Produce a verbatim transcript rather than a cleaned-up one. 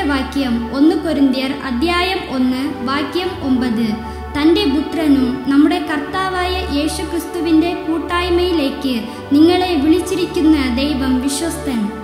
വാക്യം ഒന്ന് കൊരിന്ത്യർ അധ്യായം ഒന്ന് വാക്യം ഒമ്പത്. തൻ്റെ പുത്രനും നമ്മുടെ കർത്താവായ യേശുക്രിസ്തുവിൻ്റെ കൂട്ടായ്മയിലേക്ക് നിങ്ങളെ വിളിച്ചിരിക്കുന്ന ദൈവം വിശ്വസ്തൻ.